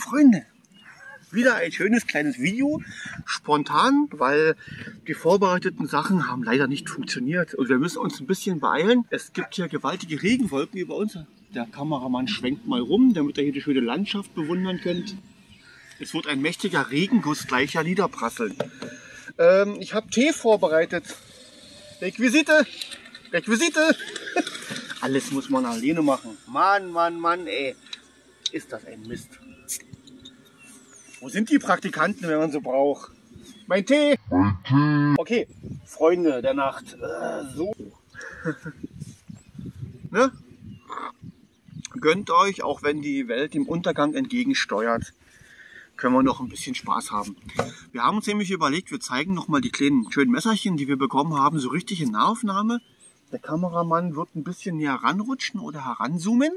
Freunde, wieder ein schönes kleines Video, spontan, weil die vorbereiteten Sachen haben leider nicht funktioniert und wir müssen uns ein bisschen beeilen. Es gibt hier gewaltige Regenwolken über uns. Der Kameramann schwenkt mal rum, damit ihr hier die schöne Landschaft bewundern könnt. Es wird ein mächtiger Regenguss gleich ja niederprasseln. Ich habe Tee vorbereitet. Requisite! Requisite! Alles muss man alleine machen. Mann, Mann, Mann, ey. Ist das ein Mist. Wo sind die Praktikanten, wenn man sie braucht? Mein Tee! Okay, Freunde der Nacht. So. Ne? Gönnt euch, auch wenn die Welt dem Untergang entgegensteuert, können wir noch ein bisschen Spaß haben. Wir haben uns nämlich überlegt, wir zeigen noch mal die kleinen schönen Messerchen, die wir bekommen haben, so richtig in Nahaufnahme. Der Kameramann wird ein bisschen näher ranrutschen oder heranzoomen.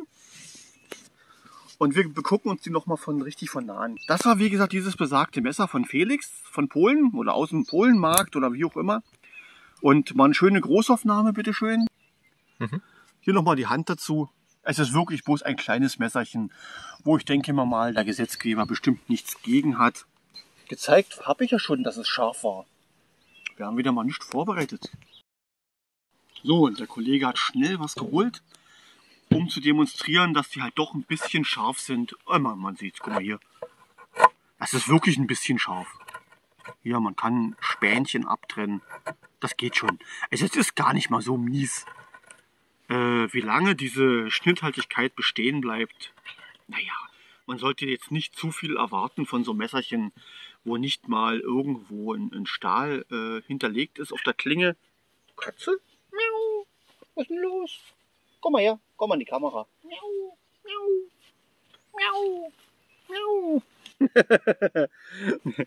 Und wir gucken uns die noch mal richtig von nah an. Das war wie gesagt dieses besagte Messer von Felix, von Polen oder aus dem Polenmarkt oder wie auch immer. Und mal eine schöne Großaufnahme, bitteschön. Hier noch mal die Hand dazu. Es ist wirklich bloß ein kleines Messerchen, wo ich denke mal, der Gesetzgeber bestimmt nichts gegen hat. Gezeigt habe ich ja schon, dass es scharf war. Wir haben wieder mal nicht vorbereitet. So, und der Kollege hat schnell was geholt, um zu demonstrieren, dass die halt doch ein bisschen scharf sind. Oh, man sieht es, guck mal hier. Das ist wirklich ein bisschen scharf. Hier, man kann Spänchen abtrennen. Das geht schon. Also es ist gar nicht mal so mies. Wie lange diese Schnitthaltigkeit bestehen bleibt, naja, man sollte jetzt nicht zu viel erwarten von so Messerchen, wo nicht mal irgendwo ein Stahl hinterlegt ist auf der Klinge. Katze? Miau. Was ist denn los? Komm mal her, komm mal in die Kamera. Miau, miau, miau, miau.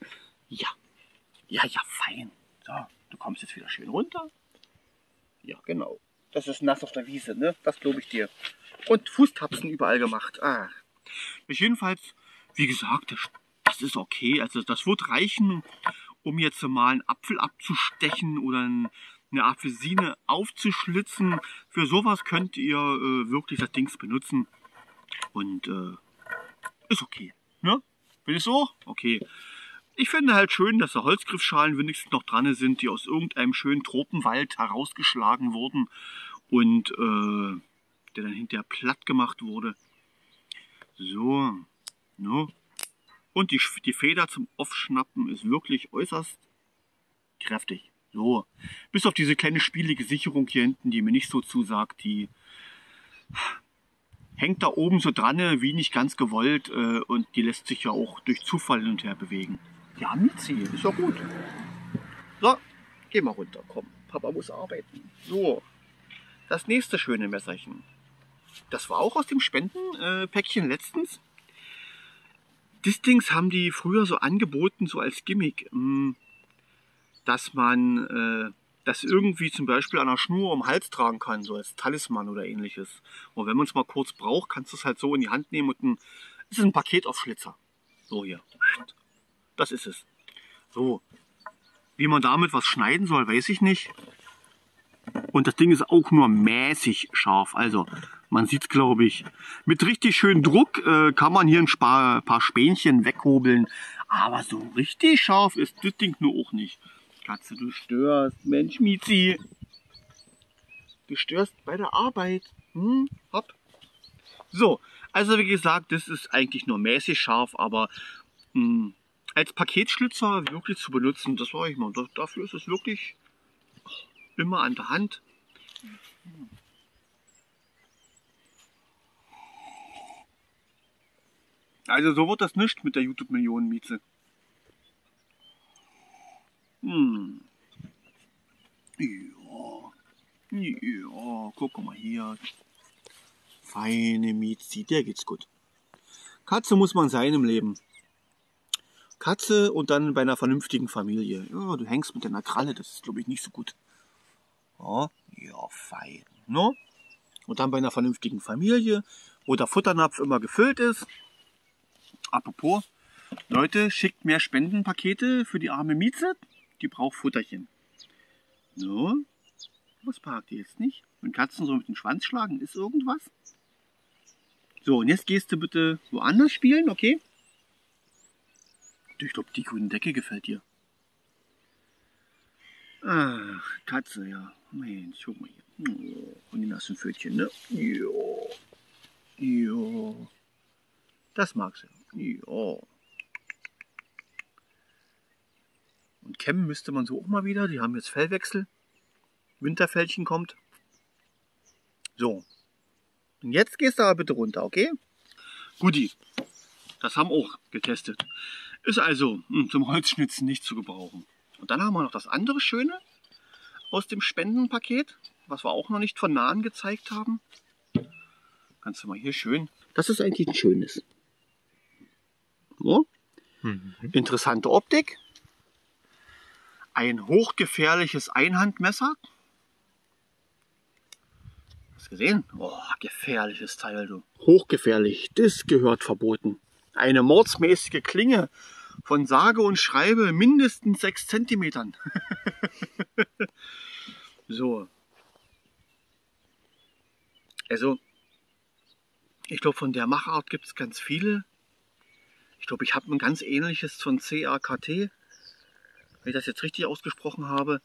Ja, fein. So, du kommst jetzt wieder schön runter. Ja, genau. Das ist nass auf der Wiese, ne? Das glaube ich dir. Und Fußtapsen überall gemacht. Ah. Jedenfalls, wie gesagt, das ist okay. Also das wird reichen, um jetzt mal einen Apfel abzustechen oder eine Apfelsine aufzuschlitzen. Für sowas könnt ihr wirklich das Ding benutzen. Und ist okay. Ne? Bin ich so? Okay. Ich finde halt schön, dass da Holzgriffschalen wenigstens noch dran sind, die aus irgendeinem schönen Tropenwald herausgeschlagen wurden und der dann hinterher platt gemacht wurde. So, ne? Und die Feder zum Aufschnappen ist wirklich äußerst kräftig. So, bis auf diese kleine spielige Sicherung hier hinten, die mir nicht so zusagt, die hängt da oben so dran, wie nicht ganz gewollt und die lässt sich ja auch durch Zufall hin und her bewegen. Ja, Mizi, ist ja gut. So, geh mal runter, komm. Papa muss arbeiten. So, das nächste schöne Messerchen. Das war auch aus dem Spendenpäckchen letztens. Das Dings haben die früher so angeboten, so als Gimmick, dass man das irgendwie zum Beispiel an einer Schnur um den Hals tragen kann, so als Talisman oder ähnliches. Und wenn man es mal kurz braucht, kannst du es halt so in die Hand nehmen und es ist ein Paketaufschlitzer. So hier. Das ist es. So, wie man damit was schneiden soll, weiß ich nicht. Und das Ding ist auch nur mäßig scharf. Also, man sieht es, glaube ich. Mit richtig schön Druck kann man hier ein paar Spänchen weghobeln. Aber so richtig scharf ist das Ding nur auch nicht. Katze, du störst. Mensch, Mizi. Du störst bei der Arbeit. Hopp. So, also wie gesagt, das ist eigentlich nur mäßig scharf, aber als Paketschlitzer wirklich zu benutzen, das war ich mal. Dafür ist es wirklich immer an der Hand. Also so wird das nicht mit der YouTube-Millionen-Mieze. Ja, guck mal hier. Feine Miezi, der geht's gut. Katze muss man sein im Leben. Katze und dann bei einer vernünftigen Familie. Ja, du hängst mit deiner Kralle, das ist glaube ich nicht so gut. Ja, fein. No? Und dann bei einer vernünftigen Familie, wo der Futternapf immer gefüllt ist. Apropos, Leute, schickt mehr Spendenpakete für die arme Mieze. Die braucht Futterchen. So, was parkt ihr jetzt nicht? Wenn Katzen so mit dem Schwanz schlagen, ist irgendwas? So, und jetzt gehst du bitte woanders spielen, okay? Ich glaube, die grüne Decke gefällt dir. Ach, Katze, ja. Mensch, guck mal hier. Oh, und die nassen Pfötchen, ne? Jo. Jo. Das mag sie. Jo. Und kämmen müsste man so auch mal wieder. Die haben jetzt Fellwechsel. Winterfellchen kommt. So. Und jetzt gehst du aber bitte runter, okay? Guti. Das haben wir auch getestet. Ist also zum Holzschnitzen nicht zu gebrauchen. Und dann haben wir noch das andere Schöne aus dem Spendenpaket, was wir auch noch nicht von nahen gezeigt haben. Kannst du mal hier schön. Das ist eigentlich ein schönes. So. Interessante Optik. Ein hochgefährliches Einhandmesser. Hast du gesehen? Oh, gefährliches Teil, du. Hochgefährlich. Das gehört verboten. Eine mordsmäßige Klinge von sage und schreibe mindestens 6 Zentimetern. So. Also, ich glaube, von der Machart gibt es ganz viele. Ich glaube, ich habe ein ganz ähnliches von CAKT, wenn ich das jetzt richtig ausgesprochen habe.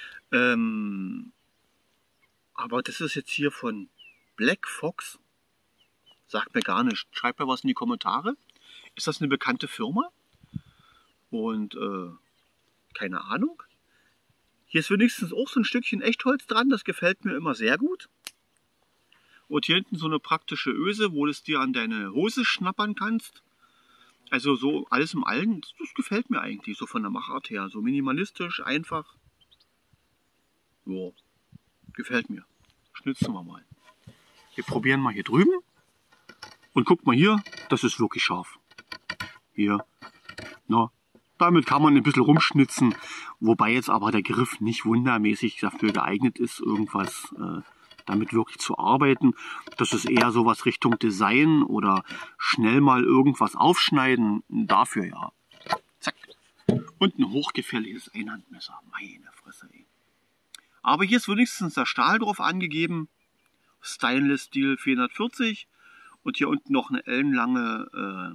Aber das ist jetzt hier von Black Fox. Sagt mir gar nicht. Schreibt mir was in die Kommentare. Ist das eine bekannte Firma? Und keine Ahnung. Hier ist wenigstens auch so ein Stückchen Echtholz dran. Das gefällt mir immer sehr gut. Und hier hinten so eine praktische Öse, wo du es dir an deine Hose schnappern kannst. Also so alles im Allen, das gefällt mir eigentlich so von der Machart her. So minimalistisch, einfach. So, gefällt mir. Schnitzen wir mal. Wir probieren mal hier drüben. Und guckt mal hier, das ist wirklich scharf. Hier. Na, damit kann man ein bisschen rumschnitzen. Wobei jetzt aber der Griff nicht wundermäßig dafür geeignet ist, irgendwas damit wirklich zu arbeiten. Das ist eher sowas Richtung Design oder schnell mal irgendwas aufschneiden. Dafür ja. Zack. Und ein hochgefährliches Einhandmesser. Meine Fresse, ey. Aber hier ist wenigstens der Stahl drauf angegeben. Stainless Steel 440. Und hier unten noch eine ellenlange,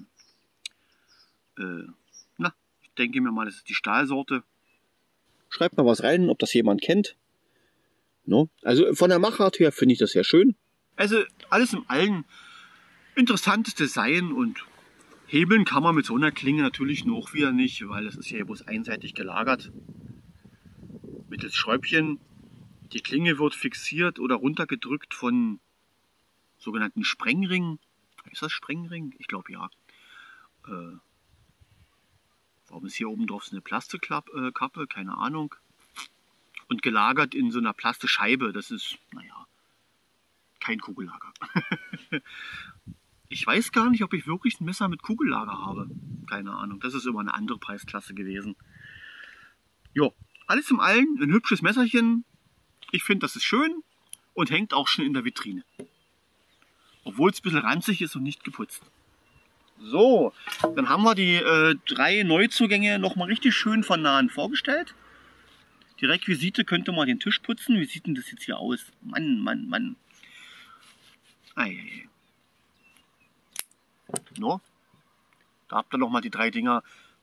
ich denke mir mal, das ist die Stahlsorte. Schreibt mal was rein, ob das jemand kennt. No? Also von der Machart her finde ich das sehr schön. Also alles in allem interessantes Design und hebeln kann man mit so einer Klinge natürlich noch wieder nicht, weil es ist ja bloß einseitig gelagert. Mittels Schräubchen. Die Klinge wird fixiert oder runtergedrückt von sogenannten Sprengringen. Ist das Sprengring? Ich glaube ja. Warum ist hier oben drauf so eine Plastikkappe? Keine Ahnung. Und gelagert in so einer Plastikscheibe. Das ist, naja, kein Kugellager. Ich weiß gar nicht, ob ich wirklich ein Messer mit Kugellager habe. Keine Ahnung. Das ist immer eine andere Preisklasse gewesen. Jo, alles im Allen ein hübsches Messerchen. Ich finde, das ist schön und hängt auch schon in der Vitrine. Obwohl es ein bisschen ranzig ist und nicht geputzt. So, dann haben wir die 3 Neuzugänge nochmal richtig schön von nahen vorgestellt. Die Requisite könnte mal den Tisch putzen. Wie sieht denn das jetzt hier aus? Mann, Mann, Mann. Ei. No? Da habt ihr nochmal die 3 Dinger.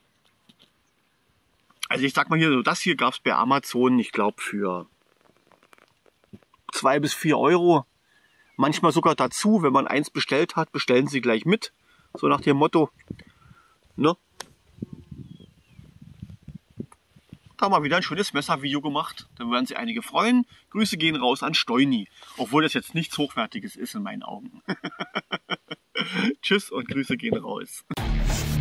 Also ich sag mal hier, so das hier gab es bei Amazon, ich glaube für 2 bis 4 Euro. Manchmal sogar dazu, wenn man eins bestellt hat, bestellen sie gleich mit. So nach dem Motto. Ne? Da haben wir wieder ein schönes Messervideo gemacht. Da werden sich einige freuen. Grüße gehen raus an Steuni. Obwohl das jetzt nichts Hochwertiges ist in meinen Augen. Tschüss und Grüße gehen raus.